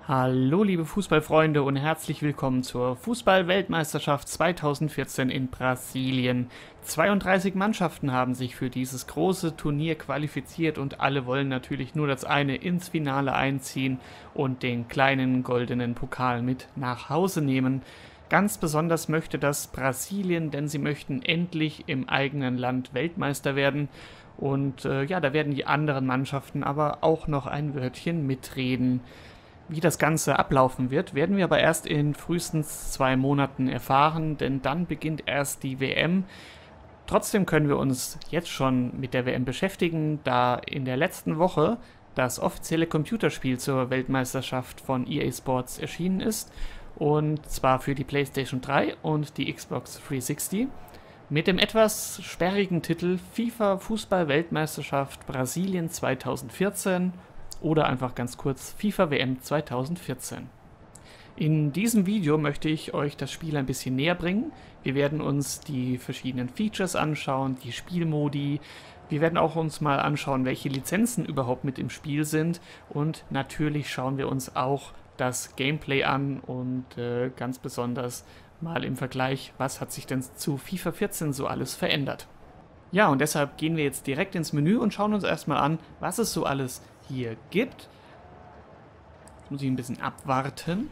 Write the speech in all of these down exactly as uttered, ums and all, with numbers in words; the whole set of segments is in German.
Hallo liebe Fußballfreunde und herzlich willkommen zur Fußball-Weltmeisterschaft zweitausendvierzehn in Brasilien. zweiunddreißig Mannschaften haben sich für dieses große Turnier qualifiziert und alle wollen natürlich nur das eine: ins Finale einziehen und den kleinen goldenen Pokal mit nach Hause nehmen. Ganz besonders möchte das Brasilien, denn sie möchten endlich im eigenen Land Weltmeister werden. Und äh, ja, da werden die anderen Mannschaften aber auch noch ein Wörtchen mitreden. Wie das Ganze ablaufen wird, werden wir aber erst in frühestens zwei Monaten erfahren, denn dann beginnt erst die W M. Trotzdem können wir uns jetzt schon mit der W M beschäftigen, da in der letzten Woche das offizielle Computerspiel zur Weltmeisterschaft von E A Sports erschienen ist, und zwar für die PlayStation drei und die Xbox dreihundertsechzig mit dem etwas sperrigen Titel FIFA Fußball-Weltmeisterschaft Brasilien zweitausendvierzehn oder einfach ganz kurz FIFA W M zweitausendvierzehn. In diesem Video möchte ich euch das Spiel ein bisschen näher bringen. Wir werden uns die verschiedenen Features anschauen, die Spielmodi. Wir werden auch uns mal anschauen, welche Lizenzen überhaupt mit im Spiel sind. Und natürlich schauen wir uns auch das Gameplay an und äh, ganz besonders mal im Vergleich, was hat sich denn zu FIFA vierzehn so alles verändert. Ja, und deshalb gehen wir jetzt direkt ins Menü und schauen uns erstmal an, was es so alles hier gibt. Jetzt muss ich ein bisschen abwarten.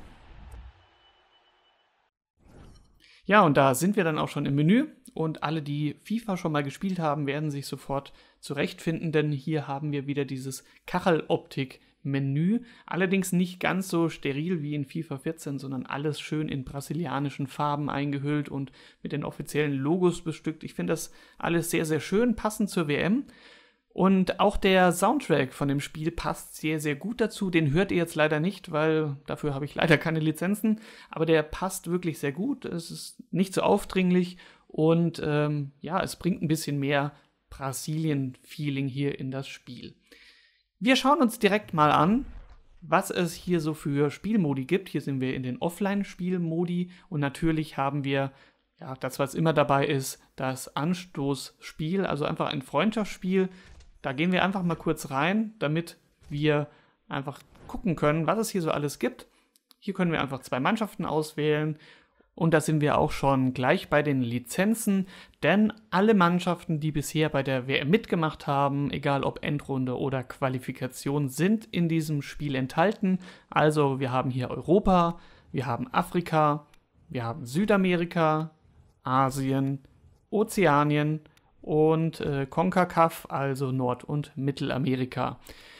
Ja, und da sind wir dann auch schon im Menü, und alle, die FIFA schon mal gespielt haben, werden sich sofort zurechtfinden, denn hier haben wir wieder dieses Kacheloptik-Menü. Allerdings nicht ganz so steril wie in FIFA vierzehn, sondern alles schön in brasilianischen Farben eingehüllt und mit den offiziellen Logos bestückt. Ich finde das alles sehr, sehr schön, passend zur W M. Und auch der Soundtrack von dem Spiel passt sehr, sehr gut dazu. Den hört ihr jetzt leider nicht, weil dafür habe ich leider keine Lizenzen. Aber der passt wirklich sehr gut. Es ist nicht so aufdringlich und ähm, ja, es bringt ein bisschen mehr Brasilien-Feeling hier in das Spiel. Wir schauen uns direkt mal an, was es hier so für Spielmodi gibt. Hier sind wir in den Offline-Spielmodi und natürlich haben wir, ja, das, was immer dabei ist, das Anstoßspiel, also einfach ein Freundschaftsspiel. Da gehen wir einfach mal kurz rein, damit wir einfach gucken können, was es hier so alles gibt. Hier können wir einfach zwei Mannschaften auswählen. Und da sind wir auch schon gleich bei den Lizenzen, denn alle Mannschaften, die bisher bei der W M mitgemacht haben, egal ob Endrunde oder Qualifikation, sind in diesem Spiel enthalten. Also wir haben hier Europa, wir haben Afrika, wir haben Südamerika, Asien, Ozeanien und äh, CONCACAF, also Nord- und Mittelamerika.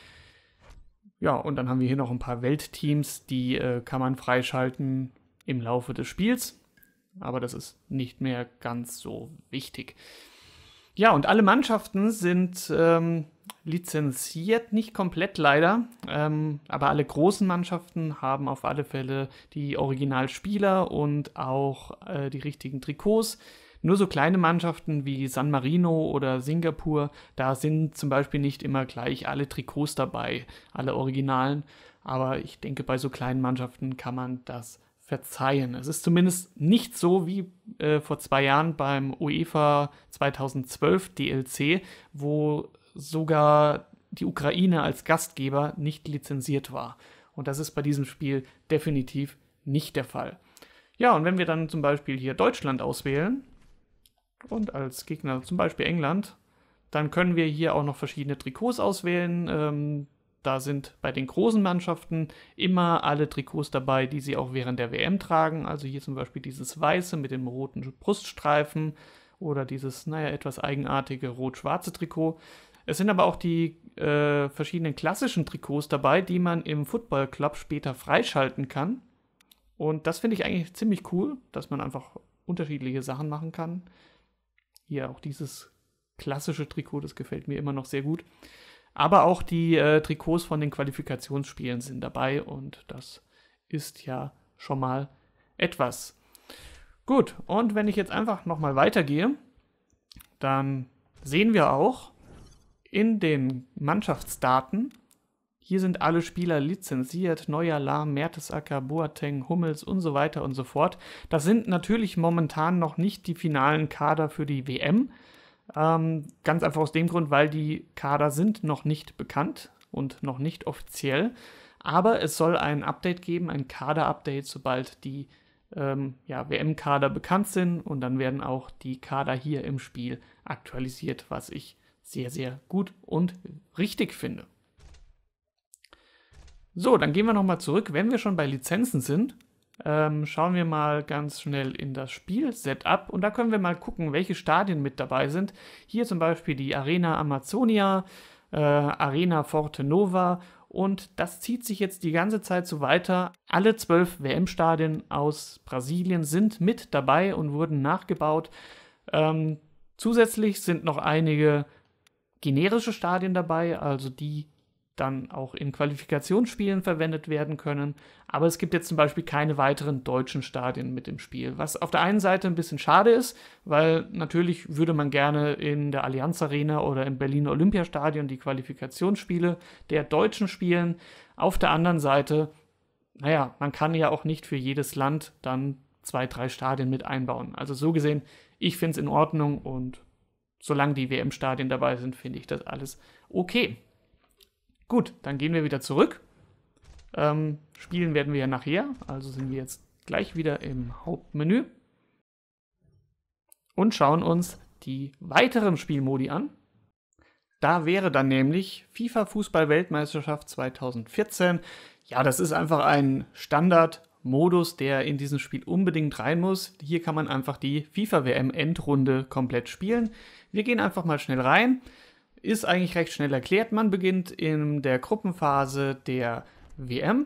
Ja, und dann haben wir hier noch ein paar Weltteams, die äh, kann man freischalten im Laufe des Spiels, aber das ist nicht mehr ganz so wichtig. Ja, und alle Mannschaften sind ähm, lizenziert, nicht komplett leider, ähm, aber alle großen Mannschaften haben auf alle Fälle die Originalspieler und auch äh, die richtigen Trikots. Nur so kleine Mannschaften wie San Marino oder Singapur, da sind zum Beispiel nicht immer gleich alle Trikots dabei, alle Originalen. Aber ich denke, bei so kleinen Mannschaften kann man das verzeihen. Es ist zumindest nicht so wie äh, vor zwei Jahren beim UEFA zweitausendzwölf D L C, wo sogar die Ukraine als Gastgeber nicht lizenziert war. Und das ist bei diesem Spiel definitiv nicht der Fall. Ja, und wenn wir dann zum Beispiel hier Deutschland auswählen und als Gegner zum Beispiel England, dann können wir hier auch noch verschiedene Trikots auswählen. Ähm, da sind bei den großen Mannschaften immer alle Trikots dabei, die sie auch während der W M tragen. Also hier zum Beispiel dieses weiße mit dem roten Bruststreifen oder dieses, naja, etwas eigenartige rot-schwarze Trikot. Es sind aber auch die äh, verschiedenen klassischen Trikots dabei, die man im Football Club später freischalten kann. Und das finde ich eigentlich ziemlich cool, dass man einfach unterschiedliche Sachen machen kann. Hier auch dieses klassische Trikot, das gefällt mir immer noch sehr gut. Aber auch die äh, Trikots von den Qualifikationsspielen sind dabei und das ist ja schon mal etwas. Gut, und wenn ich jetzt einfach nochmal weitergehe, dann sehen wir auch in den Mannschaftsdaten, hier sind alle Spieler lizenziert, Neuer, Lahm, Mertesacker, Boateng, Hummels und so weiter und so fort. Das sind natürlich momentan noch nicht die finalen Kader für die W M. Ähm, ganz einfach aus dem Grund, weil die Kader sind noch nicht bekannt und noch nicht offiziell. Aber es soll ein Update geben, ein Kader-Update, sobald die ähm, ja, W M-Kader bekannt sind. Und dann werden auch die Kader hier im Spiel aktualisiert, was ich sehr, sehr gut und richtig finde. So, dann gehen wir nochmal zurück. Wenn wir schon bei Lizenzen sind, ähm, schauen wir mal ganz schnell in das Spiel-Setup. Und da können wir mal gucken, welche Stadien mit dabei sind. Hier zum Beispiel die Arena Amazonia, äh, Arena Forte Nova. Und das zieht sich jetzt die ganze Zeit so weiter. Alle zwölf W M-Stadien aus Brasilien sind mit dabei und wurden nachgebaut. Ähm, zusätzlich sind noch einige generische Stadien dabei, also die dann auch in Qualifikationsspielen verwendet werden können. Aber es gibt jetzt zum Beispiel keine weiteren deutschen Stadien mit im Spiel, was auf der einen Seite ein bisschen schade ist, weil natürlich würde man gerne in der Allianz Arena oder im Berliner Olympiastadion die Qualifikationsspiele der Deutschen spielen. Auf der anderen Seite, naja, man kann ja auch nicht für jedes Land dann zwei, drei Stadien mit einbauen. Also so gesehen, ich finde es in Ordnung und solange die W M-Stadien dabei sind, finde ich das alles okay. Gut, dann gehen wir wieder zurück. Ähm, spielen werden wir ja nachher, also sind wir jetzt gleich wieder im Hauptmenü und schauen uns die weiteren Spielmodi an. Da wäre dann nämlich FIFA Fußball-Weltmeisterschaft zweitausendvierzehn. Ja, das ist einfach ein Standardmodus, der in diesem Spiel unbedingt rein muss. Hier kann man einfach die FIFA-W M-Endrunde komplett spielen. Wir gehen einfach mal schnell rein. Ist eigentlich recht schnell erklärt. Man beginnt in der Gruppenphase der W M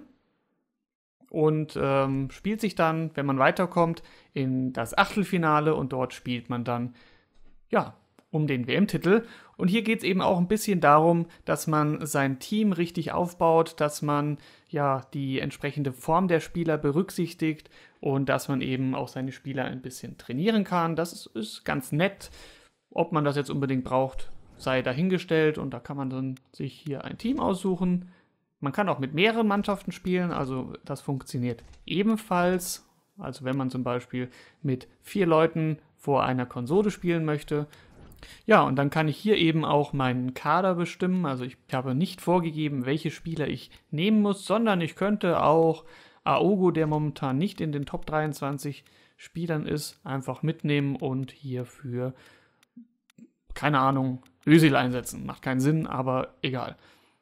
und ähm, spielt sich dann, wenn man weiterkommt, in das Achtelfinale und dort spielt man dann, ja, um den W M-Titel. Und hier geht es eben auch ein bisschen darum, dass man sein Team richtig aufbaut, dass man ja die entsprechende Form der Spieler berücksichtigt und dass man eben auch seine Spieler ein bisschen trainieren kann. Das ist, ist ganz nett. Ob man das jetzt unbedingt braucht, sei dahingestellt, und da kann man dann sich hier ein Team aussuchen. Man kann auch mit mehreren Mannschaften spielen, also das funktioniert ebenfalls. Also wenn man zum Beispiel mit vier Leuten vor einer Konsole spielen möchte. Ja, und dann kann ich hier eben auch meinen Kader bestimmen. Also ich habe nicht vorgegeben, welche Spieler ich nehmen muss, sondern ich könnte auch Aogo, der momentan nicht in den Top dreiundzwanzig Spielern ist, einfach mitnehmen und hier für, keine Ahnung, Özil einsetzen. Macht keinen Sinn, aber egal.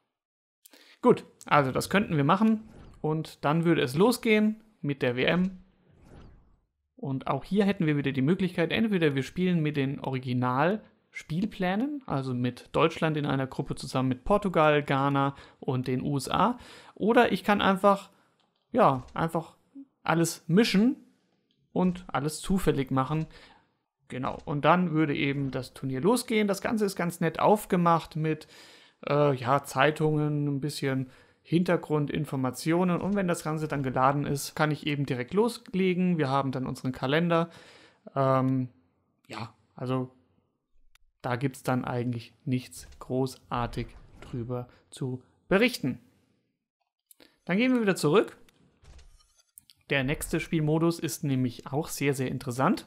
Gut, also das könnten wir machen und dann würde es losgehen mit der W M. Und auch hier hätten wir wieder die Möglichkeit, entweder wir spielen mit den Original-Spielplänen, also mit Deutschland in einer Gruppe zusammen mit Portugal, Ghana und den U S A, oder ich kann einfach, ja, einfach alles mischen und alles zufällig machen. Genau, und dann würde eben das Turnier losgehen. Das Ganze ist ganz nett aufgemacht mit äh, ja, Zeitungen, ein bisschen Hintergrundinformationen. Und wenn das Ganze dann geladen ist, kann ich eben direkt loslegen. Wir haben dann unseren Kalender. Ähm, ja, also da gibt es dann eigentlich nichts großartig drüber zu berichten. Dann gehen wir wieder zurück. Der nächste Spielmodus ist nämlich auch sehr, sehr interessant.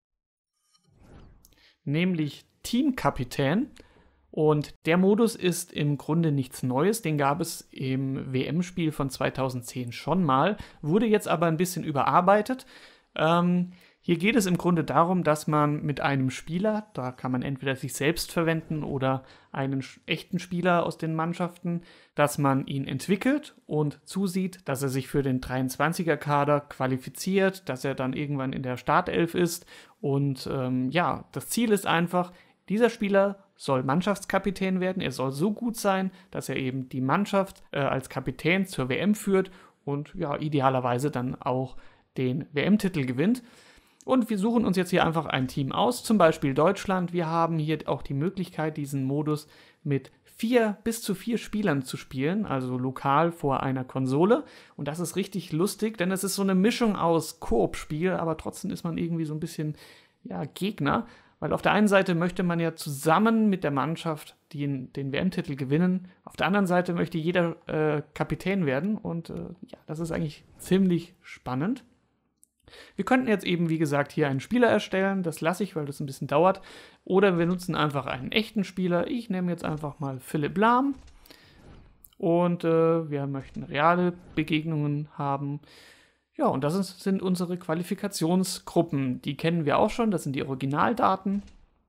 Nämlich Teamkapitän. Und der Modus ist im Grunde nichts Neues, den gab es im W M-Spiel von zweitausendzehn schon mal, wurde jetzt aber ein bisschen überarbeitet. Ähm, hier geht es im Grunde darum, dass man mit einem Spieler, da kann man entweder sich selbst verwenden oder einen echten Spieler aus den Mannschaften, dass man ihn entwickelt und zusieht, dass er sich für den dreiundzwanziger-Kader qualifiziert, dass er dann irgendwann in der Startelf ist. Und ähm, ja, das Ziel ist einfach, dieser Spieler soll Mannschaftskapitän werden. Er soll so gut sein, dass er eben die Mannschaft äh, als Kapitän zur W M führt und ja, idealerweise dann auch den W M-Titel gewinnt. Und wir suchen uns jetzt hier einfach ein Team aus, zum Beispiel Deutschland. Wir haben hier auch die Möglichkeit, diesen Modus mit vier bis zu vier Spielern zu spielen, also lokal vor einer Konsole. Und das ist richtig lustig, denn es ist so eine Mischung aus Koop-Spiel, aber trotzdem ist man irgendwie so ein bisschen ja, Gegner. Weil auf der einen Seite möchte man ja zusammen mit der Mannschaft den, den W M-Titel gewinnen. Auf der anderen Seite möchte jeder äh, Kapitän werden. Und äh, ja, das ist eigentlich ziemlich spannend. Wir könnten jetzt eben, wie gesagt, hier einen Spieler erstellen. Das lasse ich, weil das ein bisschen dauert. Oder wir nutzen einfach einen echten Spieler. Ich nehme jetzt einfach mal Philipp Lahm. Und äh, wir möchten reale Begegnungen haben. Ja, und das ist, sind unsere Qualifikationsgruppen. Die kennen wir auch schon, das sind die Originaldaten.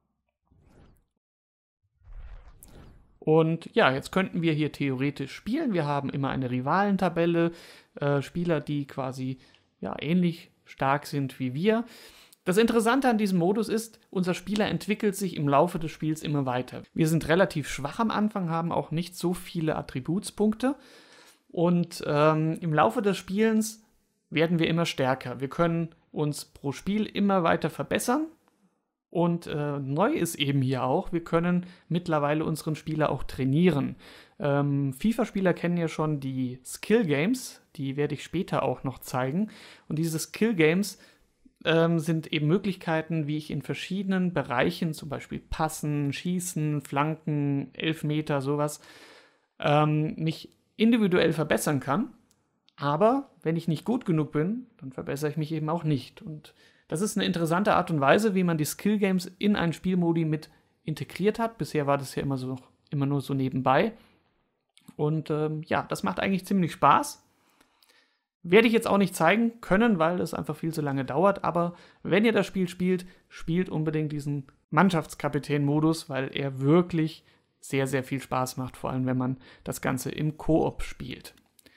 Und ja, jetzt könnten wir hier theoretisch spielen. Wir haben immer eine Rivalentabelle, äh, Spieler, die quasi ja, ähnlich stark sind wie wir. Das Interessante an diesem Modus ist, unser Spieler entwickelt sich im Laufe des Spiels immer weiter. Wir sind relativ schwach am Anfang, haben auch nicht so viele Attributspunkte. Und ähm, im Laufe des Spielens werden wir immer stärker. Wir können uns pro Spiel immer weiter verbessern. Und äh, neu ist eben hier auch, wir können mittlerweile unseren Spieler auch trainieren. Ähm, FIFA-Spieler kennen ja schon die Skill Games, die werde ich später auch noch zeigen. Und diese Skill Games ähm, sind eben Möglichkeiten, wie ich in verschiedenen Bereichen, zum Beispiel Passen, Schießen, Flanken, Elfmeter, sowas, ähm, mich individuell verbessern kann. Aber wenn ich nicht gut genug bin, dann verbessere ich mich eben auch nicht. Und das ist eine interessante Art und Weise, wie man die Skill Games in einen Spielmodi mit integriert hat. Bisher war das ja immer, so, immer nur so nebenbei. Und ähm, ja, das macht eigentlich ziemlich Spaß. Werde ich jetzt auch nicht zeigen können, weil es einfach viel zu lange dauert. Aber wenn ihr das Spiel spielt, spielt unbedingt diesen Mannschaftskapitän-Modus, weil er wirklich sehr, sehr viel Spaß macht. Vor allem, wenn man das Ganze im Koop spielt.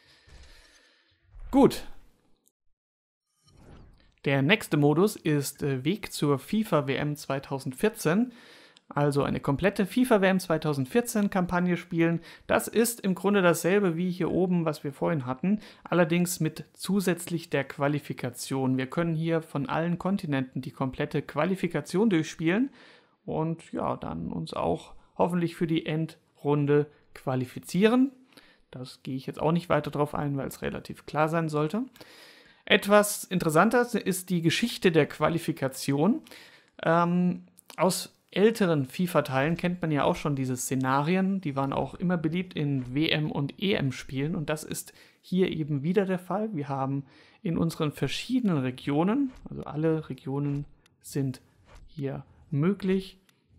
Gut. Der nächste Modus ist äh, Weg zur FIFA-W M zweitausendvierzehn. Also eine komplette FIFA-W M zweitausendvierzehn-Kampagne spielen. Das ist im Grunde dasselbe wie hier oben, was wir vorhin hatten, allerdings mit zusätzlich der Qualifikation. Wir können hier von allen Kontinenten die komplette Qualifikation durchspielen und ja, dann uns auch hoffentlich für die Endrunde qualifizieren. Das gehe ich jetzt auch nicht weiter drauf ein, weil es relativ klar sein sollte. Etwas interessanter ist die Geschichte der Qualifikation. Ähm, aus älteren FIFA-Teilen kennt man ja auch schon diese Szenarien. Die waren auch immer beliebt in W M- und E M-Spielen. Und das ist hier eben wieder der Fall. Wir haben in unseren verschiedenen Regionen, also alle Regionen sind hier möglich.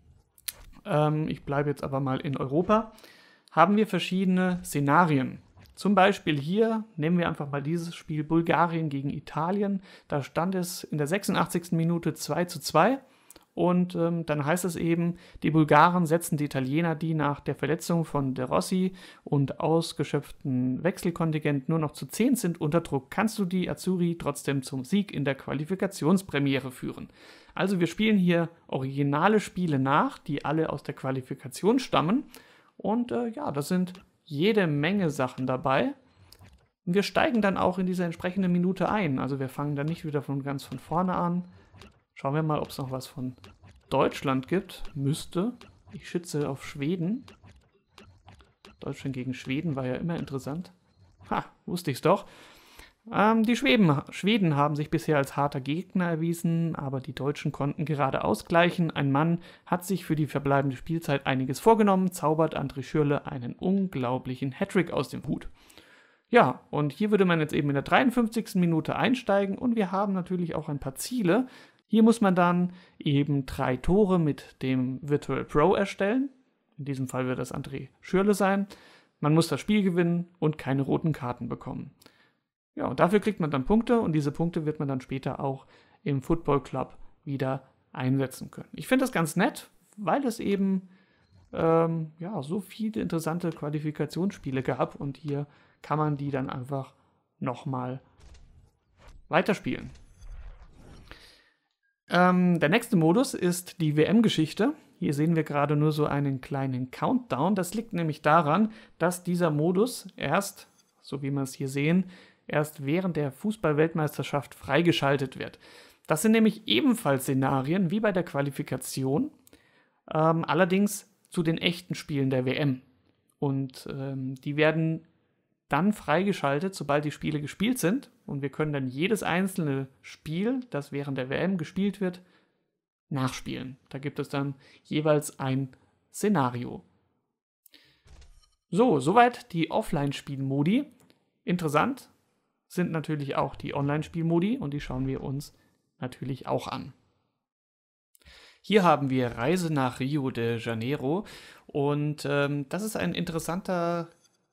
Ähm, ich bleibe jetzt aber mal in Europa. Haben wir verschiedene Szenarien. Zum Beispiel hier nehmen wir einfach mal dieses Spiel Bulgarien gegen Italien. Da stand es in der sechsundachtzigsten Minute zwei zu zwei und ähm, dann heißt es eben, die Bulgaren setzen die Italiener, die nach der Verletzung von De Rossi und ausgeschöpften Wechselkontingent nur noch zu zehn sind, unter Druck. Kannst du die Azzurri trotzdem zum Sieg in der Qualifikationspremiere führen? Also wir spielen hier originale Spiele nach, die alle aus der Qualifikation stammen und äh, ja, das sind jede Menge Sachen dabei. Und wir steigen dann auch in diese entsprechende Minute ein. Also wir fangen dann nicht wieder von ganz von vorne an. Schauen wir mal, ob es noch was von Deutschland gibt. Müsste. Ich schätze auf Schweden. Deutschland gegen Schweden war ja immer interessant. Ha, wusste ich's doch. Ähm, die Schweden, Schweden haben sich bisher als harter Gegner erwiesen, aber die Deutschen konnten gerade ausgleichen. Ein Mann hat sich für die verbleibende Spielzeit einiges vorgenommen, zaubert André Schürrle einen unglaublichen Hattrick aus dem Hut. Ja, und hier würde man jetzt eben in der dreiundfünfzigsten Minute einsteigen und wir haben natürlich auch ein paar Ziele. Hier muss man dann eben drei Tore mit dem Virtual Pro erstellen. In diesem Fall wird das André Schürrle sein. Man muss das Spiel gewinnen und keine roten Karten bekommen. Ja, und dafür kriegt man dann Punkte und diese Punkte wird man dann später auch im Football Club wieder einsetzen können. Ich finde das ganz nett, weil es eben ähm, ja, so viele interessante Qualifikationsspiele gab und hier kann man die dann einfach nochmal weiterspielen. Ähm, der nächste Modus ist die W M-Geschichte. Hier sehen wir gerade nur so einen kleinen Countdown. Das liegt nämlich daran, dass dieser Modus erst, so wie wir es hier sehen, erst während der Fußball-Weltmeisterschaft freigeschaltet wird. Das sind nämlich ebenfalls Szenarien wie bei der Qualifikation, ähm, allerdings zu den echten Spielen der W M. Und ähm, die werden dann freigeschaltet, sobald die Spiele gespielt sind. Und wir können dann jedes einzelne Spiel, das während der W M gespielt wird, nachspielen. Da gibt es dann jeweils ein Szenario. So, soweit die Offline-Spielmodi. Interessant sind natürlich auch die Online-Spielmodi und die schauen wir uns natürlich auch an. Hier haben wir Reise nach Rio de Janeiro und ähm, das ist ein interessanter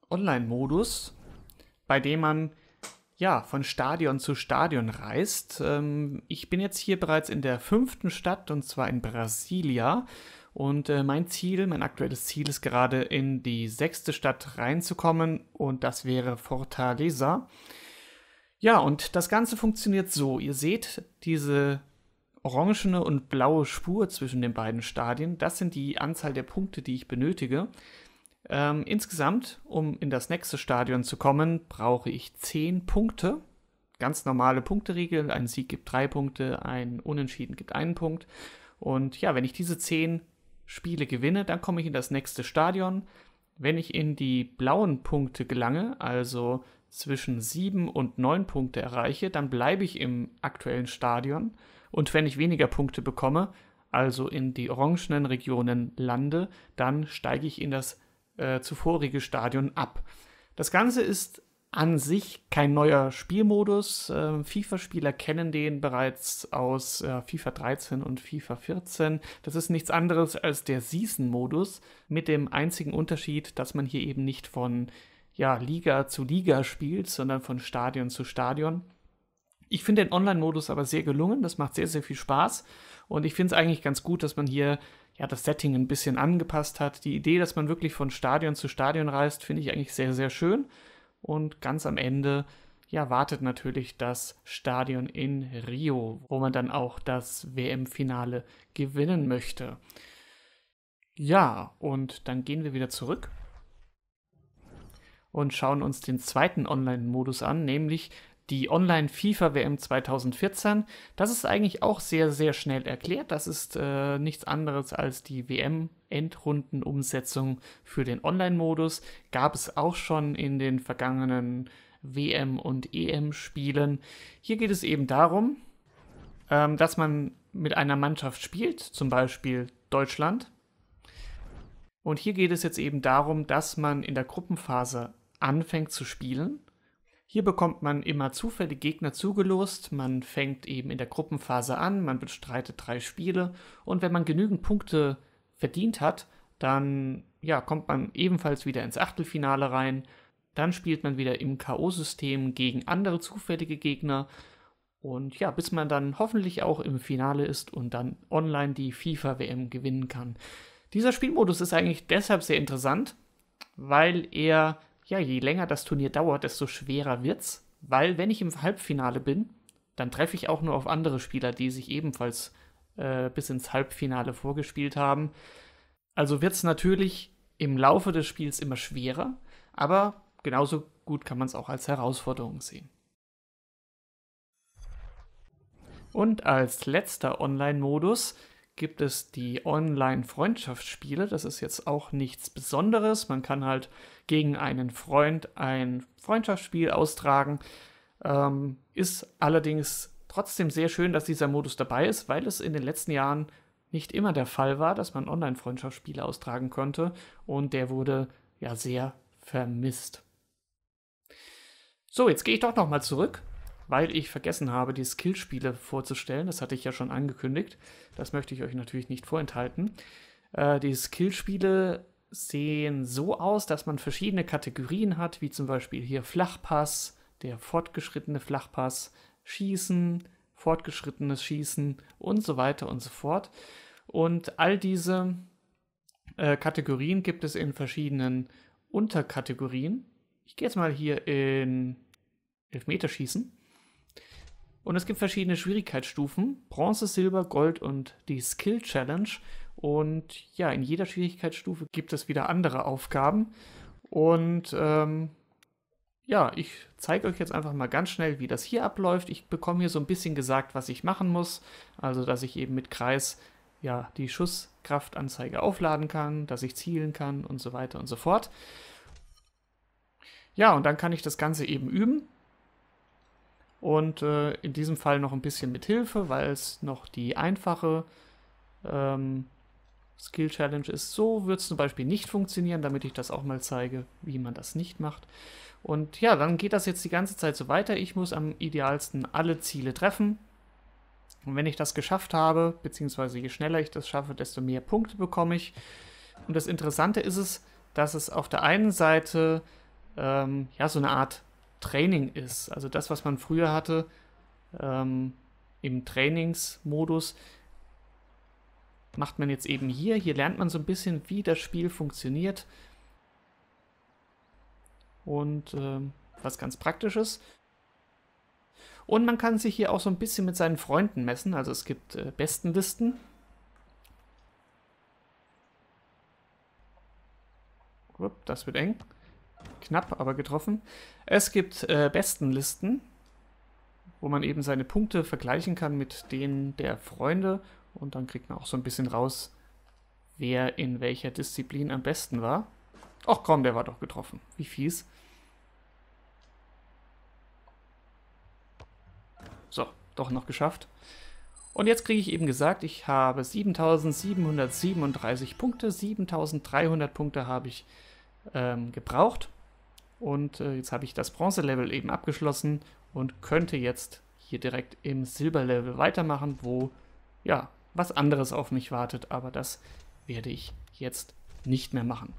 Online-Modus, bei dem man ja von Stadion zu Stadion reist. Ähm, ich bin jetzt hier bereits in der fünften Stadt, und zwar in Brasilia. Und äh, mein Ziel, mein aktuelles Ziel ist gerade in die sechste Stadt reinzukommen, und das wäre Fortaleza. Ja, und das Ganze funktioniert so. Ihr seht diese orangene und blaue Spur zwischen den beiden Stadien. Das sind die Anzahl der Punkte, die ich benötige. Ähm, insgesamt, um in das nächste Stadion zu kommen, brauche ich zehn Punkte. Ganz normale Punkteregel. Ein Sieg gibt drei Punkte, ein Unentschieden gibt einen Punkt. Und ja, wenn ich diese zehn Spiele gewinne, dann komme ich in das nächste Stadion. Wenn ich in die blauen Punkte gelange, also zwischen sieben und neun Punkte erreiche, dann bleibe ich im aktuellen Stadion. Und wenn ich weniger Punkte bekomme, also in die orangenen Regionen lande, dann steige ich in das äh, zuvorige Stadion ab. Das Ganze ist an sich kein neuer Spielmodus. Äh, FIFA-Spieler kennen den bereits aus äh, FIFA dreizehn und FIFA vierzehn. Das ist nichts anderes als der Season-Modus, mit dem einzigen Unterschied, dass man hier eben nicht von ja, Liga zu Liga spielt, sondern von Stadion zu Stadion. Ich finde den Online-Modus aber sehr gelungen, das macht sehr, sehr viel Spaß, und ich finde es eigentlich ganz gut, dass man hier ja das Setting ein bisschen angepasst hat. Die Idee, dass man wirklich von Stadion zu Stadion reist, finde ich eigentlich sehr, sehr schön, und ganz am Ende ja, wartet natürlich das Stadion in Rio, wo man dann auch das W M-Finale gewinnen möchte. Ja, und dann gehen wir wieder zurück und schauen uns den zweiten Online-Modus an, nämlich die Online-FIFA-W M zwanzig vierzehn. Das ist eigentlich auch sehr, sehr schnell erklärt. Das ist äh, nichts anderes als die W M-Endrundenumsetzung für den Online-Modus. Gab es auch schon in den vergangenen W M- und E M-Spielen. Hier geht es eben darum, ähm, dass man mit einer Mannschaft spielt, zum Beispiel Deutschland. Und hier geht es jetzt eben darum, dass man in der Gruppenphase anfängt zu spielen. Hier bekommt man immer zufällig Gegner zugelost. Man fängt eben in der Gruppenphase an, man bestreitet drei Spiele, und wenn man genügend Punkte verdient hat, dann ja, kommt man ebenfalls wieder ins Achtelfinale rein. Dann spielt man wieder im K O-System gegen andere zufällige Gegner, und ja, bis man dann hoffentlich auch im Finale ist und dann online die FIFA-W M gewinnen kann. Dieser Spielmodus ist eigentlich deshalb sehr interessant, weil er, ja, je länger das Turnier dauert, desto schwerer wird's. Weil, wenn ich im Halbfinale bin, dann treffe ich auch nur auf andere Spieler, die sich ebenfalls äh, bis ins Halbfinale vorgespielt haben. Also wird's natürlich im Laufe des Spiels immer schwerer, aber genauso gut kann man es auch als Herausforderung sehen. Und als letzter Online-Modus gibt es die Online-Freundschaftsspiele. Das ist jetzt auch nichts Besonderes. Man kann halt gegen einen Freund ein Freundschaftsspiel austragen. Ähm, ist allerdings trotzdem sehr schön, dass dieser Modus dabei ist, weil es in den letzten Jahren nicht immer der Fall war, dass man Online-Freundschaftsspiele austragen konnte. Und der wurde ja sehr vermisst. So, jetzt gehe ich doch nochmal zurück, weil ich vergessen habe, die Skillspiele vorzustellen. Das hatte ich ja schon angekündigt. Das möchte ich euch natürlich nicht vorenthalten. Äh, die Skillspiele sehen so aus, dass man verschiedene Kategorien hat, wie zum Beispiel hier Flachpass, der fortgeschrittene Flachpass, Schießen, fortgeschrittenes Schießen und so weiter und so fort. Und all diese äh, Kategorien gibt es in verschiedenen Unterkategorien. Ich gehe jetzt mal hier in Elfmeterschießen. Und es gibt verschiedene Schwierigkeitsstufen, Bronze, Silber, Gold und die Skill Challenge. Und ja, in jeder Schwierigkeitsstufe gibt es wieder andere Aufgaben. Und ähm, ja, ich zeige euch jetzt einfach mal ganz schnell, wie das hier abläuft. Ich bekomme hier so ein bisschen gesagt, was ich machen muss. Also, dass ich eben mit Kreis ja die Schusskraftanzeige aufladen kann, dass ich zielen kann und so weiter und so fort. Ja, und dann kann ich das Ganze eben üben. Und äh, in diesem Fall noch ein bisschen mit Hilfe, weil es noch die einfache ähm, Skill Challenge ist. So wird es zum Beispiel nicht funktionieren, damit ich das auch mal zeige, wie man das nicht macht. Und ja, dann geht das jetzt die ganze Zeit so weiter. Ich muss am idealsten alle Ziele treffen. Und wenn ich das geschafft habe, beziehungsweise je schneller ich das schaffe, desto mehr Punkte bekomme ich. Und das Interessante ist es, dass es auf der einen Seite ähm, ja, so eine Art Training ist. Also das, was man früher hatte, ähm, im Trainingsmodus, macht man jetzt eben hier. Hier lernt man so ein bisschen, wie das Spiel funktioniert. Und ähm, was ganz Praktisches. Und man kann sich hier auch so ein bisschen mit seinen Freunden messen. Also es gibt äh, Bestenlisten. Upp, das wird eng. Knapp, aber getroffen. Es gibt äh, Bestenlisten, wo man eben seine Punkte vergleichen kann mit denen der Freunde. Und dann kriegt man auch so ein bisschen raus, wer in welcher Disziplin am besten war. Ach komm, der war doch getroffen. Wie fies. So, doch noch geschafft. Und jetzt kriege ich eben gesagt, ich habe siebentausendsiebenhundertsiebenunddreißig Punkte. siebentausenddreihundert Punkte habe ich ähm, gebraucht. Und äh, jetzt habe ich das Bronze-Level eben abgeschlossen und könnte jetzt hier direkt im Silber-Level weitermachen, wo, ja, was anderes auf mich wartet. Aber das werde ich jetzt nicht mehr machen.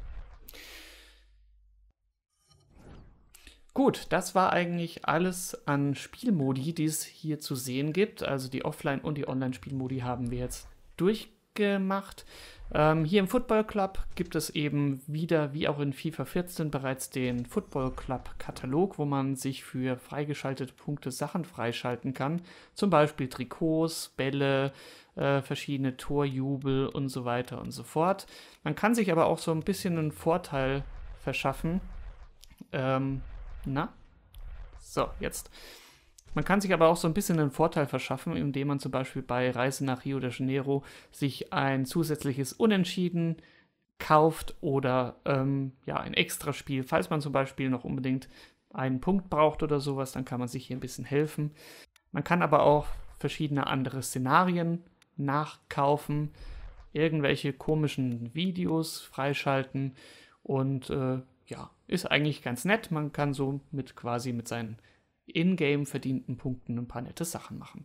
Gut, das war eigentlich alles an Spielmodi, die es hier zu sehen gibt. Also die Offline- und die Online-Spielmodi haben wir jetzt durchgemacht. Ähm, hier im Football Club gibt es eben wieder, wie auch in FIFA vierzehn, bereits den Football Club-Katalog, wo man sich für freigeschaltete Punkte Sachen freischalten kann. Zum Beispiel Trikots, Bälle, äh, verschiedene Torjubel und so weiter und so fort. Man kann sich aber auch so ein bisschen einen Vorteil verschaffen. Ähm, Na? So, jetzt. Man kann sich aber auch so ein bisschen einen Vorteil verschaffen, indem man zum Beispiel bei Reise nach Rio de Janeiro sich ein zusätzliches Unentschieden kauft oder ähm, ja, ein Extraspiel. Falls man zum Beispiel noch unbedingt einen Punkt braucht oder sowas, dann kann man sich hier ein bisschen helfen. Man kann aber auch verschiedene andere Szenarien nachkaufen, irgendwelche komischen Videos freischalten und äh, ja, ist eigentlich ganz nett. Man kann so mit quasi mit seinen in-game verdienten Punkten ein paar nette Sachen machen.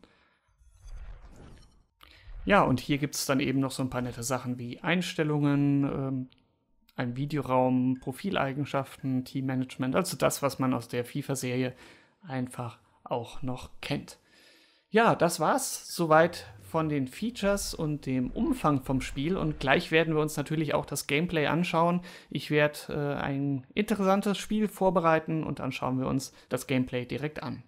Ja, und hier gibt es dann eben noch so ein paar nette Sachen wie Einstellungen, ähm, ein Videoraum, Profileigenschaften, Teammanagement, also das, was man aus der FIFA-Serie einfach auch noch kennt. Ja, das war's soweit von den Features und dem Umfang vom Spiel und gleich werden wir uns natürlich auch das Gameplay anschauen. Ich werde äh, ein interessantes Spiel vorbereiten und dann schauen wir uns das Gameplay direkt an.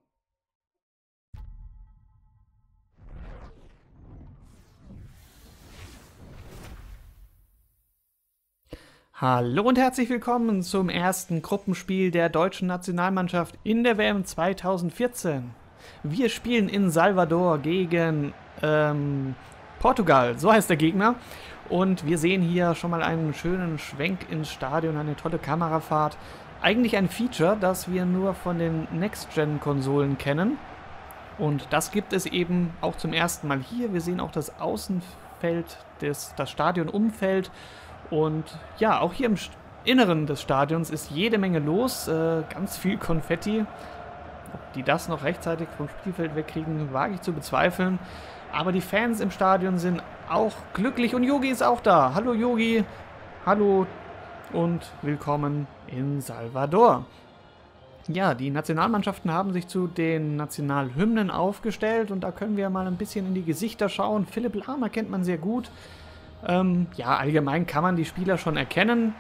Hallo und herzlich willkommen zum ersten Gruppenspiel der deutschen Nationalmannschaft in der W M zweitausendvierzehn. Wir spielen in Salvador gegen ähm, Portugal, so heißt der Gegner. Und wir sehen hier schon mal einen schönen Schwenk ins Stadion, eine tolle Kamerafahrt. Eigentlich ein Feature, das wir nur von den Next-Gen-Konsolen kennen. Und das gibt es eben auch zum ersten Mal hier. Wir sehen auch das Außenfeld, des, das Stadionumfeld. Und ja, auch hier im Inneren des Stadions ist jede Menge los, äh, ganz viel Konfetti. Ob die das noch rechtzeitig vom Spielfeld wegkriegen, wage ich zu bezweifeln. Aber die Fans im Stadion sind auch glücklich und Yogi ist auch da. Hallo Yogi, hallo und willkommen in Salvador. Ja, die Nationalmannschaften haben sich zu den Nationalhymnen aufgestellt und da können wir mal ein bisschen in die Gesichter schauen. Philipp Lahm kennt man sehr gut. Ähm, ja, allgemein kann man die Spieler schon erkennen,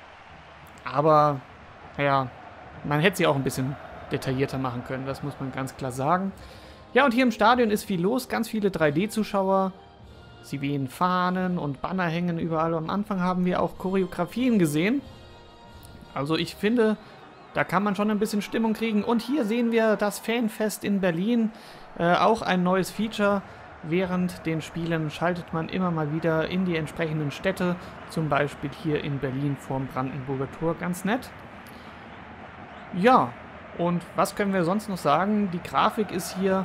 aber ja, man hätte sie auch ein bisschen detaillierter machen können, das muss man ganz klar sagen. Ja, und hier im Stadion ist viel los, ganz viele drei D-Zuschauer. Sie wehen Fahnen und Banner hängen überall. Am Anfang haben wir auch Choreografien gesehen. Also ich finde, da kann man schon ein bisschen Stimmung kriegen. Und hier sehen wir das Fanfest in Berlin, äh, auch ein neues Feature. Während den Spielen schaltet man immer mal wieder in die entsprechenden Städte, zum Beispiel hier in Berlin vorm Brandenburger Tor, ganz nett. Ja, und was können wir sonst noch sagen? Die Grafik ist hier,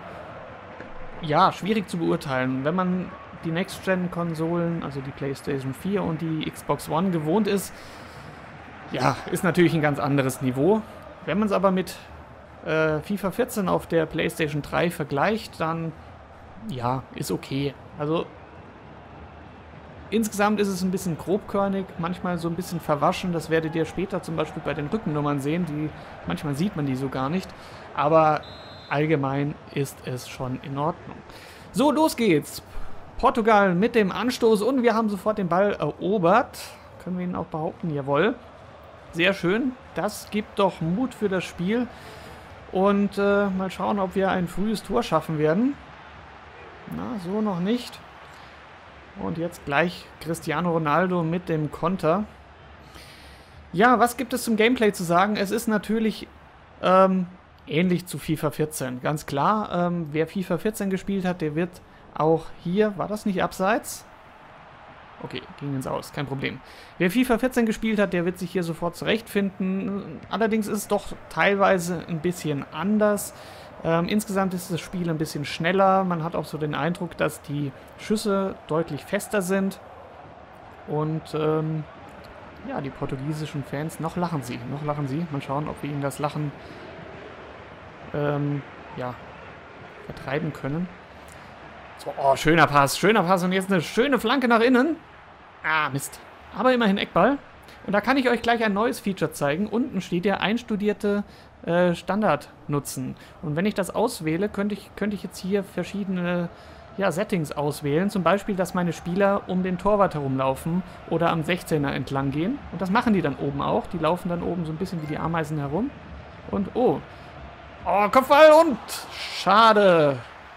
ja, schwierig zu beurteilen. Wenn man die Next-Gen-Konsolen, also die PlayStation vier und die Xbox One gewohnt ist, ja, ist natürlich ein ganz anderes Niveau. Wenn man es aber mit äh, FIFA vierzehn auf der PlayStation drei vergleicht, dann ja, ist okay. Also insgesamt ist es ein bisschen grobkörnig, manchmal so ein bisschen verwaschen. Das werdet ihr später zum Beispiel bei den Rückennummern sehen. Die, manchmal sieht man die so gar nicht. Aber allgemein ist es schon in Ordnung. So, los geht's. Portugal mit dem Anstoß und wir haben sofort den Ball erobert. Können wir ihn auch behaupten? Jawohl. Sehr schön. Das gibt doch Mut für das Spiel. Und äh, mal schauen, ob wir ein frühes Tor schaffen werden. Na, so noch nicht. Und jetzt gleich Cristiano Ronaldo mit dem Konter. Ja, was gibt es zum Gameplay zu sagen? Es ist natürlich ähm, ähnlich zu FIFA vierzehn. Ganz klar, ähm, wer FIFA vierzehn gespielt hat, der wird auch hier... War das nicht abseits? Okay, ging ins Aus, kein Problem. Wer FIFA vierzehn gespielt hat, der wird sich hier sofort zurechtfinden. Allerdings ist es doch teilweise ein bisschen anders. Ähm, insgesamt ist das Spiel ein bisschen schneller. Man hat auch so den Eindruck, dass die Schüsse deutlich fester sind. Und ähm, ja, die portugiesischen Fans, noch lachen sie, noch lachen sie. Mal schauen, ob wir ihnen das Lachen ähm, ja, vertreiben können. So, oh, schöner Pass, schöner Pass und jetzt eine schöne Flanke nach innen. Ah, Mist. Aber immerhin Eckball. Und da kann ich euch gleich ein neues Feature zeigen. Unten steht ja einstudierte äh, Standard nutzen. Und wenn ich das auswähle, könnte ich, könnte ich jetzt hier verschiedene ja, Settings auswählen. Zum Beispiel, dass meine Spieler um den Torwart herumlaufen oder am sechzehner entlang gehen. Und das machen die dann oben auch. Die laufen dann oben so ein bisschen wie die Ameisen herum. Und oh. Oh, Kopfball und schade.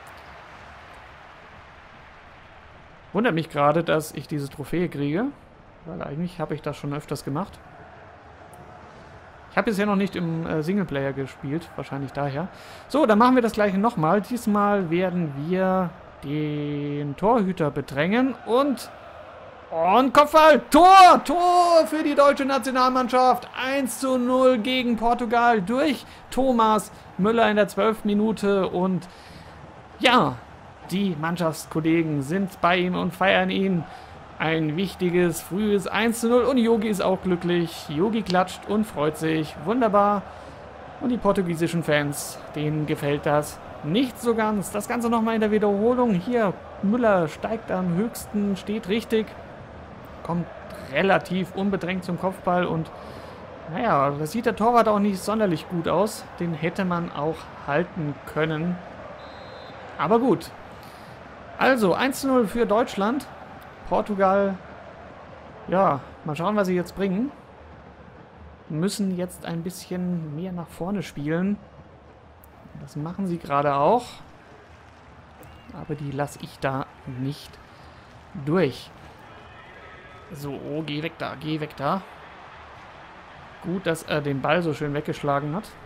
Wundert mich gerade, dass ich diese Trophäe kriege. Weil eigentlich habe ich das schon öfters gemacht. Ich habe bisher noch nicht im äh, Singleplayer gespielt. Wahrscheinlich daher. So, dann machen wir das gleiche nochmal. Diesmal werden wir den Torhüter bedrängen. Und... Und Kopfball! Tor! Tor für die deutsche Nationalmannschaft. eins zu null gegen Portugal durch Thomas Müller in der zwölften Minute. Und ja... Die Mannschaftskollegen sind bei ihm und feiern ihn. Ein wichtiges, frühes eins zu null und Yogi ist auch glücklich. Yogi klatscht und freut sich. Wunderbar. Und die portugiesischen Fans, denen gefällt das nicht so ganz. Das Ganze nochmal in der Wiederholung. Hier, Müller steigt am höchsten, steht richtig. Kommt relativ unbedrängt zum Kopfball und naja, das sieht der Torwart auch nicht sonderlich gut aus. Den hätte man auch halten können. Aber gut. Also, eins zu null für Deutschland. Portugal, ja, mal schauen, was sie jetzt bringen. Müssen jetzt ein bisschen mehr nach vorne spielen. Das machen sie gerade auch. Aber die lasse ich da nicht durch. So, oh, geh weg da, geh weg da. Gut, dass er den Ball so schön weggeschlagen hat.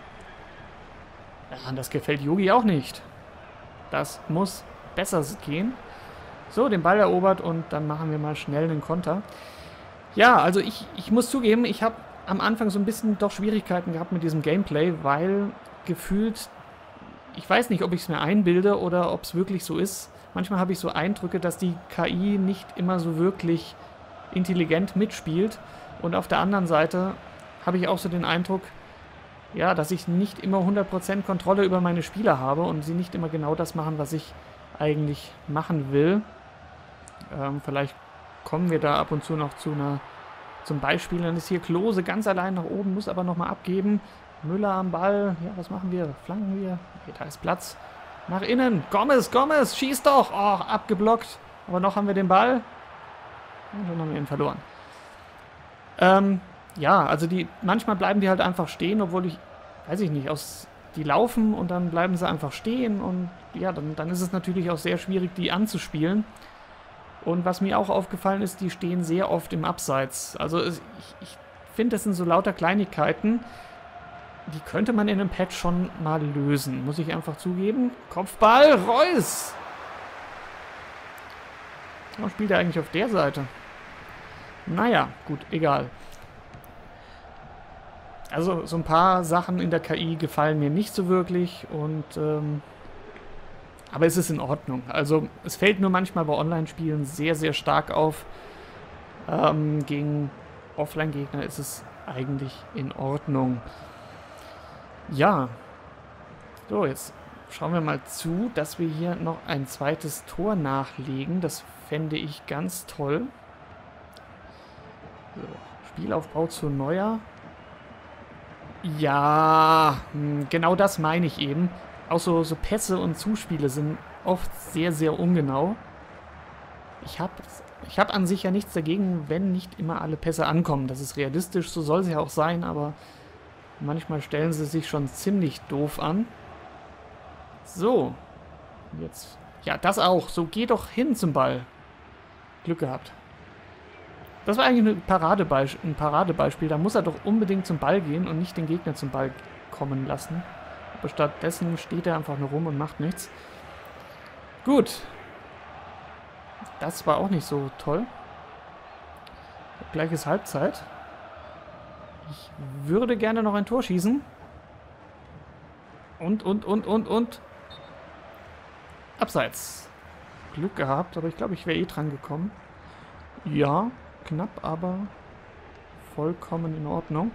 Ja, das gefällt Yogi auch nicht. Das muss besser gehen. So, den Ball erobert und dann machen wir mal schnell einen Konter. Ja, also ich, ich muss zugeben, ich habe am Anfang so ein bisschen doch Schwierigkeiten gehabt mit diesem Gameplay, weil gefühlt, ich weiß nicht, ob ich es mir einbilde oder ob es wirklich so ist. Manchmal habe ich so Eindrücke, dass die K I nicht immer so wirklich intelligent mitspielt. Und auf der anderen Seite habe ich auch so den Eindruck, ja, dass ich nicht immer hundert Prozent Kontrolle über meine Spieler habe und sie nicht immer genau das machen, was ich eigentlich machen will. Ähm, vielleicht kommen wir da ab und zu noch zu einer, zum Beispiel, dann ist hier Klose ganz allein nach oben, muss aber nochmal abgeben. Müller am Ball, ja, was machen wir? Flanken wir? Okay, da ist Platz. Nach innen, Gomez, Gomez, schieß doch! Oh, abgeblockt. Aber noch haben wir den Ball. Und dann haben wir ihn verloren. Ähm, ja, also die, manchmal bleiben die halt einfach stehen, obwohl ich, weiß ich nicht, aus, die laufen und dann bleiben sie einfach stehen und ja, dann, dann ist es natürlich auch sehr schwierig, die anzuspielen. Und was mir auch aufgefallen ist, die stehen sehr oft im Abseits. Also es, ich, ich finde, das sind so lauter Kleinigkeiten, die könnte man in einem Patch schon mal lösen, muss ich einfach zugeben. Kopfball, Reus! Warum spielt er eigentlich auf der Seite? Naja, gut, egal. Also so ein paar Sachen in der K I gefallen mir nicht so wirklich und ähm, aber es ist in Ordnung. Also es fällt nur manchmal bei Online-Spielen sehr, sehr stark auf. Ähm, gegen Offline-Gegner ist es eigentlich in Ordnung. Ja. So, jetzt schauen wir mal zu, dass wir hier noch ein zweites Tor nachlegen. Das fände ich ganz toll. So, Spielaufbau zu Neuer. Ja, genau das meine ich eben. Auch so, so Pässe und Zuspiele sind oft sehr, sehr ungenau. Ich habe ich hab an sich ja nichts dagegen, wenn nicht immer alle Pässe ankommen. Das ist realistisch, so soll es ja auch sein, aber manchmal stellen sie sich schon ziemlich doof an. So, jetzt, ja, das auch. So, geh doch hin zum Ball. Glück gehabt. Das war eigentlich ein Paradebeis- ein Paradebeispiel. Da muss er doch unbedingt zum Ball gehen und nicht den Gegner zum Ball kommen lassen. Aber stattdessen steht er einfach nur rum und macht nichts. Gut. Das war auch nicht so toll. Gleiches Halbzeit. Ich würde gerne noch ein Tor schießen. Und, und, und, und, und. Abseits. Glück gehabt, aber ich glaube, ich wäre eh dran gekommen. Ja, knapp, aber vollkommen in Ordnung.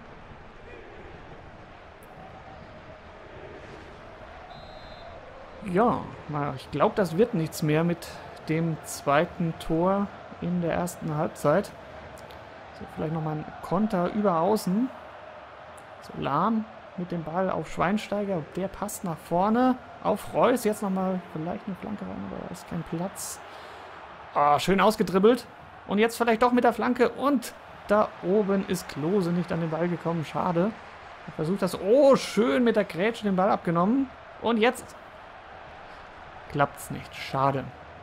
Ja, ich glaube, das wird nichts mehr mit dem zweiten Tor in der ersten Halbzeit. So, vielleicht nochmal ein Konter über außen. So, Lahm mit dem Ball auf Schweinsteiger. Der passt nach vorne auf Reus. Jetzt nochmal vielleicht eine Flanke rein, aber da ist kein Platz. Oh, schön ausgedribbelt. Und jetzt vielleicht doch mit der Flanke. Und da oben ist Klose nicht an den Ball gekommen. Schade. Er versucht das. Oh, schön mit der Grätsche den Ball abgenommen. Und jetzt klappt's nicht. Schade.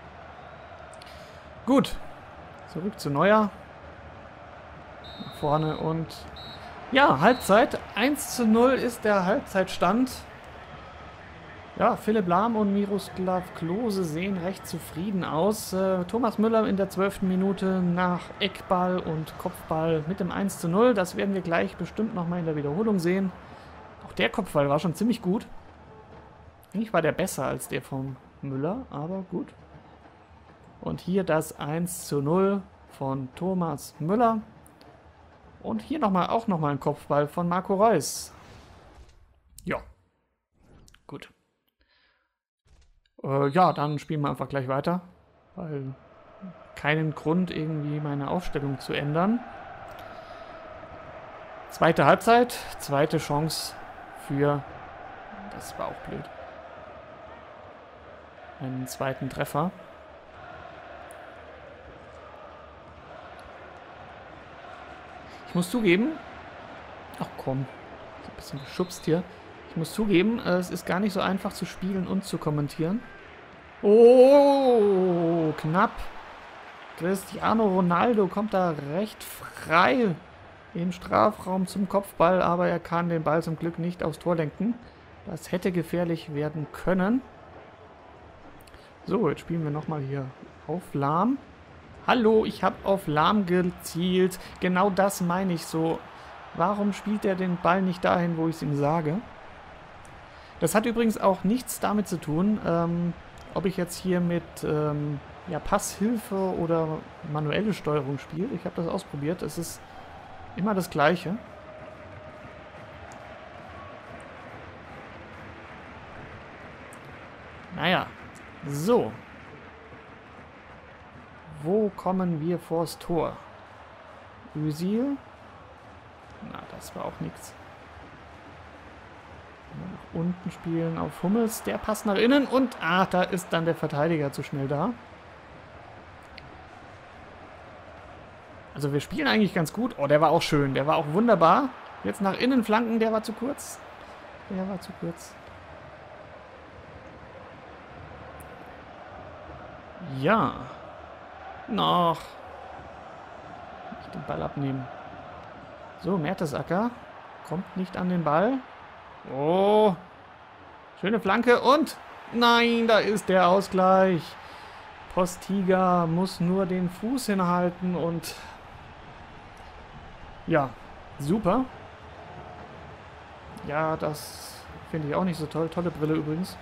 Gut. Zurück zu Neuer. Nach vorne und ja, Halbzeit. eins zu null ist der Halbzeitstand. Ja, Philipp Lahm und Miroslav Klose sehen recht zufrieden aus. Äh, Thomas Müller in der zwölften Minute nach Eckball und Kopfball mit dem eins zu null. Das werden wir gleich bestimmt nochmal in der Wiederholung sehen. Auch der Kopfball war schon ziemlich gut. Eigentlich war der besser als der von Müller, aber gut. Und hier das eins zu null von Thomas Müller. Und hier nochmal auch nochmal ein Kopfball von Marco Reus. Ja. Gut. Äh, ja, dann spielen wir einfach gleich weiter. Weil keinen Grund, irgendwie meine Aufstellung zu ändern. Zweite Halbzeit. Zweite Chance für... Das war auch blöd. Einen zweiten Treffer. Ich muss zugeben, ach komm, ist ein bisschen geschubst hier. Ich muss zugeben, es ist gar nicht so einfach zu spielen und zu kommentieren. Oh, knapp. Cristiano Ronaldo kommt da recht frei im Strafraum zum Kopfball, aber er kann den Ball zum Glück nicht aufs Tor lenken. Das hätte gefährlich werden können. So, jetzt spielen wir nochmal hier auf Lahm. Hallo, ich habe auf Lahm gezielt. Genau das meine ich so. Warum spielt er den Ball nicht dahin, wo ich es ihm sage? Das hat übrigens auch nichts damit zu tun, ähm, ob ich jetzt hier mit ähm, ja, Passhilfe oder manuelle Steuerung spiele. Ich habe das ausprobiert. Es ist immer das Gleiche. Naja, so. Wo kommen wir vors Tor? Özil? Na, das war auch nichts. Nach unten spielen auf Hummels. Der passt nach innen und... Ah, da ist dann der Verteidiger zu schnell da. Also wir spielen eigentlich ganz gut. Oh, der war auch schön. Der war auch wunderbar. Jetzt nach innen flanken. Der war zu kurz. Der war zu kurz. Ja. Noch. Nicht den Ball abnehmen. So, Mertesacker kommt nicht an den Ball. Oh. Schöne Flanke und... Nein, da ist der Ausgleich. Postiga muss nur den Fuß hinhalten und... Ja, super. Ja, das finde ich auch nicht so toll. Tolle Brille übrigens.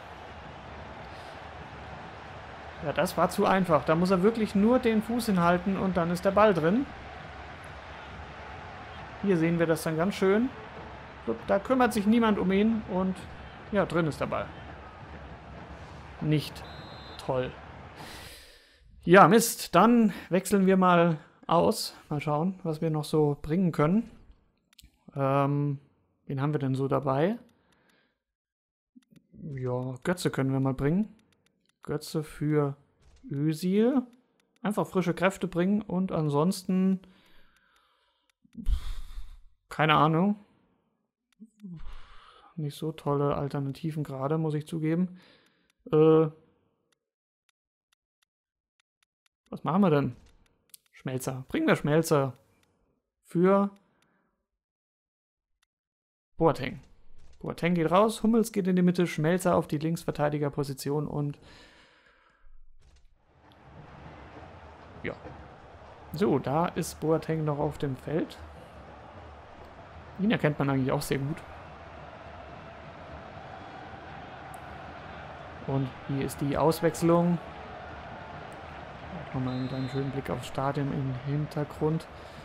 Ja, das war zu einfach. Da muss er wirklich nur den Fuß hinhalten und dann ist der Ball drin. Hier sehen wir das dann ganz schön. Da kümmert sich niemand um ihn und ja, drin ist der Ball. nicht toll. Ja, Mist. Dann wechseln wir mal aus. Mal schauen, was wir noch so bringen können. Ähm, wen haben wir denn so dabei? Ja, Götze können wir mal bringen. Götze für Özil. Einfach frische Kräfte bringen und ansonsten keine Ahnung. Nicht so tolle Alternativen gerade, muss ich zugeben. Äh, was machen wir denn? Schmelzer. Bringen wir Schmelzer für Boateng. Boateng geht raus, Hummels geht in die Mitte, Schmelzer auf die Linksverteidigerposition und ja. So, da ist Boateng noch auf dem Feld. Ihn erkennt man eigentlich auch sehr gut. Und hier ist die Auswechslung. Nochmal einen kleinen schönen Blick aufs Stadion im Hintergrund.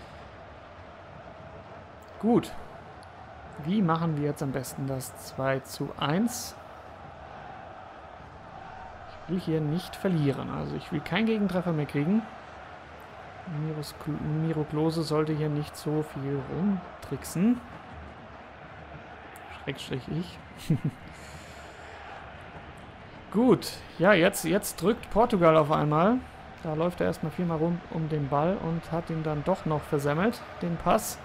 Gut. Wie machen wir jetzt am besten das zwei zu eins? Ich will hier nicht verlieren. Also ich will keinen Gegentreffer mehr kriegen. Miro Klose sollte hier nicht so viel rumtricksen. Schrägstrich ich. Gut, ja, jetzt, jetzt drückt Portugal auf einmal. Da läuft er erstmal viermal rum um den Ball und hat ihn dann doch noch versemmelt, den Pass.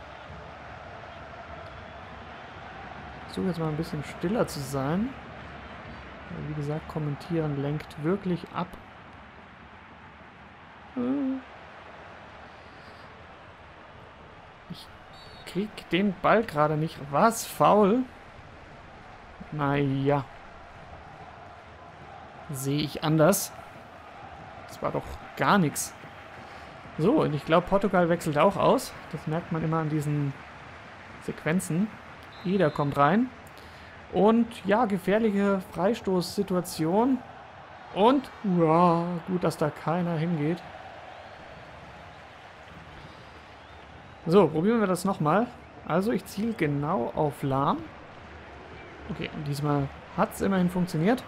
Ich versuche jetzt mal ein bisschen stiller zu sein. Wie gesagt, kommentieren lenkt wirklich ab. Ich krieg den Ball gerade nicht. Was? Foul? Naja. Sehe ich anders. Das war doch gar nichts. So, und ich glaube, Portugal wechselt auch aus. Das merkt man immer an diesen Sequenzen. Jeder kommt rein. Und ja, gefährliche Freistoßsituation. Und, ja, gut, dass da keiner hingeht. So, probieren wir das nochmal. Also, ich ziele genau auf Lahm. Okay, und diesmal hat es immerhin funktioniert.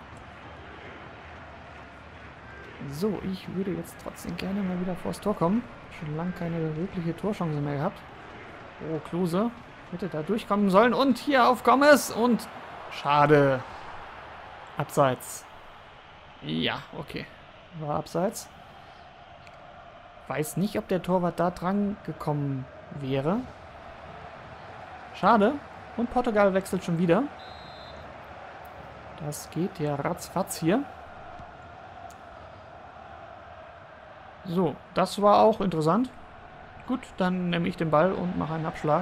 So, ich würde jetzt trotzdem gerne mal wieder vors Tor kommen. Schon lange keine wirkliche Torchance mehr gehabt. Oh, Klose hätte da durchkommen sollen. Und hier auf Gomez. Und schade. Abseits. Ja, okay. War abseits. Weiß nicht, ob der Torwart da dran gekommen wäre. Schade. Und Portugal wechselt schon wieder. Das geht ja ratzfatz hier. So, das war auch interessant. Gut, dann nehme ich den Ball und mache einen Abschlag.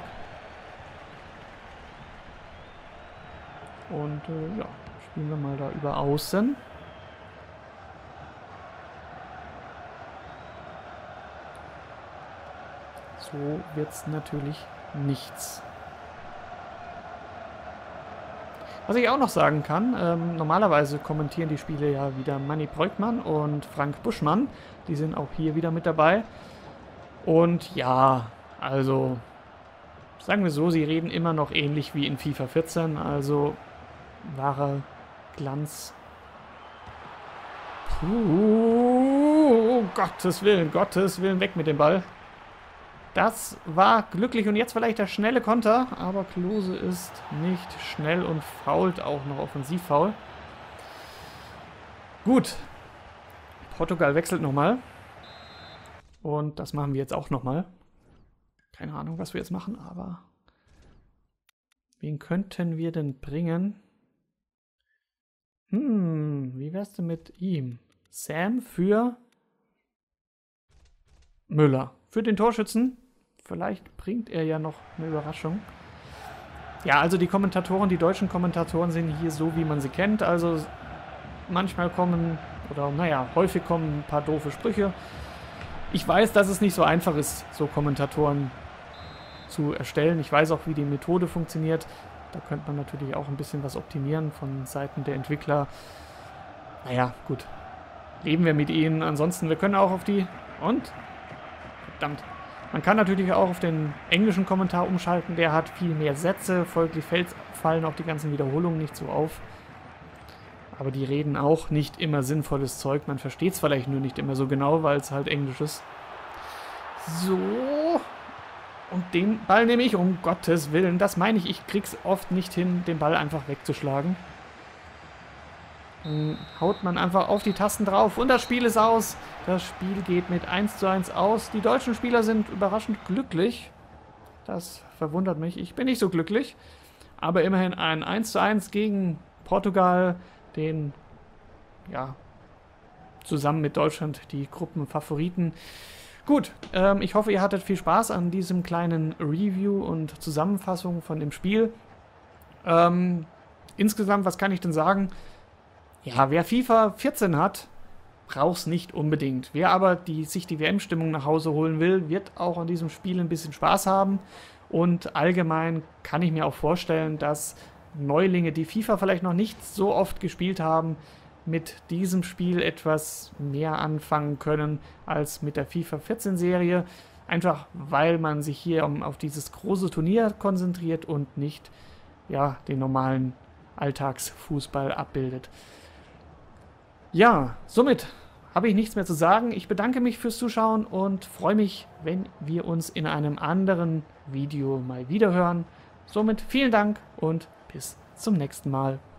Und äh, ja, spielen wir mal da über Außen. So wird es natürlich nichts. Was ich auch noch sagen kann, ähm, normalerweise kommentieren die Spiele ja wieder Manni Breukmann und Frank Buschmann. Die sind auch hier wieder mit dabei. Und ja, also sagen wir so, sie reden immer noch ähnlich wie in FIFA vierzehn. Also wahrer Glanz. Puh, Gottes Willen, Gottes Willen, weg mit dem Ball. Das war glücklich und jetzt vielleicht der schnelle Konter, aber Klose ist nicht schnell und fault auch noch offensiv faul. Gut. Portugal wechselt nochmal. Und das machen wir jetzt auch nochmal. Keine Ahnung, was wir jetzt machen, aber wen könnten wir denn bringen? Hm, wie wär's denn mit ihm? Sam für Müller. Für den Torschützen. Vielleicht bringt er ja noch eine Überraschung. Ja, also die Kommentatoren, die deutschen Kommentatoren sind hier so, wie man sie kennt. Also manchmal kommen, oder naja, häufig kommen ein paar doofe Sprüche. Ich weiß, dass es nicht so einfach ist, so Kommentatoren zu erstellen. Ich weiß auch, wie die Methode funktioniert. Da könnte man natürlich auch ein bisschen was optimieren von Seiten der Entwickler. Naja, gut. Leben wir mit ihnen. Ansonsten, wir können auch auf die... Und? Verdammt. Man kann natürlich auch auf den englischen Kommentar umschalten. Der hat viel mehr Sätze. Folglich fallen auch die ganzen Wiederholungen nicht so auf. Aber die reden auch nicht immer sinnvolles Zeug. Man versteht es vielleicht nur nicht immer so genau, weil es halt Englisch ist. So. Und den Ball nehme ich, um Gottes Willen. Das meine ich, ich krieg's oft nicht hin, den Ball einfach wegzuschlagen. Dann haut man einfach auf die Tasten drauf und das Spiel ist aus. Das Spiel geht mit eins zu eins aus. Die deutschen Spieler sind überraschend glücklich. Das verwundert mich. Ich bin nicht so glücklich. Aber immerhin ein eins zu eins gegen Portugal, den, ja, zusammen mit Deutschland die Gruppenfavoriten. Gut, ähm, ich hoffe, ihr hattet viel Spaß an diesem kleinen Review und Zusammenfassung von dem Spiel. Ähm, insgesamt, was kann ich denn sagen? Ja, wer FIFA vierzehn hat, braucht es nicht unbedingt. Wer aber die, sich die W M-Stimmung nach Hause holen will, wird auch an diesem Spiel ein bisschen Spaß haben. Und allgemein kann ich mir auch vorstellen, dass Neulinge, die FIFA vielleicht noch nicht so oft gespielt haben, mit diesem Spiel etwas mehr anfangen können als mit der FIFA vierzehn Serie. Einfach weil man sich hier auf dieses große Turnier konzentriert und nicht, ja, den normalen Alltagsfußball abbildet. Ja, somit habe ich nichts mehr zu sagen. Ich bedanke mich fürs Zuschauen und freue mich, wenn wir uns in einem anderen Video mal wieder hören. Somit vielen Dank und bis zum nächsten Mal.